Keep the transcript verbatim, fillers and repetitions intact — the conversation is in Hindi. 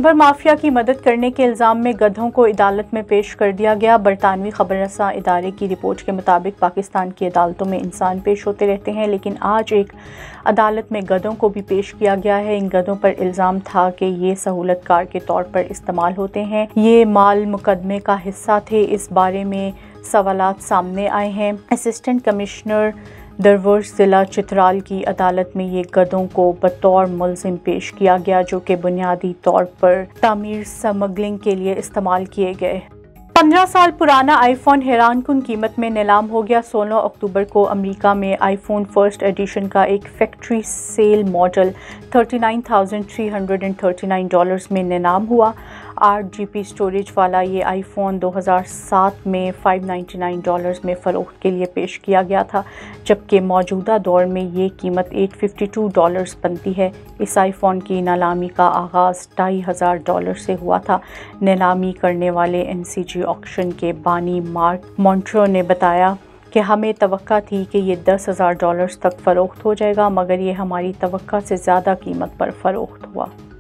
लंबर माफिया की मदद करने के इल्ज़ाम में गधों को अदालत में पेश कर दिया गया। बरतानवी खबररसा इदारे की रिपोर्ट के मुताबिक पाकिस्तान की अदालतों में इंसान पेश होते रहते हैं, लेकिन आज एक अदालत में गधों को भी पेश किया गया है। इन गधों पर इल्ज़ाम था कि ये सहूलत कार के तौर पर इस्तेमाल होते हैं। ये माल मुकदमे का हिस्सा थे। इस बारे में सवालात सामने आए हैं। असिस्टेंट कमिश्नर दरवर्श ज़िला चित्राल की अदालत में ये गधों को बतौर मुल्ज़िम पेश किया गया, जो कि बुनियादी तौर पर तामीर स्मगलिंग के लिए इस्तेमाल किए गए। पंद्रह साल पुराना आईफोन हैरानकुन कीमत में नीलाम हो गया। सोलह अक्टूबर को अमेरिका में आईफोन फर्स्ट एडिशन का एक factory sale model thirty nine thousand three hundred and thirty nine dollars में नीलाम हुआ। आठ जी बी स्टोरेज वाला ये आईफोन दो हज़ार सात में फाइव नाइन्टी नाइन डॉलर्स में फ़रोख्त के लिए पेश किया गया था, जबकि मौजूदा दौर में ये कीमत एट फिफ्टी टू डॉलर्स बनती है। इस आईफोन की नीलामी का आगाज़ ढाई हज़ार डॉलर से हुआ था। नीलामी करने वाले एन सी जी ऑक्शन के बानी मार्क मॉन्ट्रो ने बताया कि हमें तवक्का थी कि ये दस हज़ार डॉलर्स तक फ़रोख्त हो जाएगा, मगर ये हमारी तवक्का से ज़्यादा कीमत पर फ़रोख्त हुआ।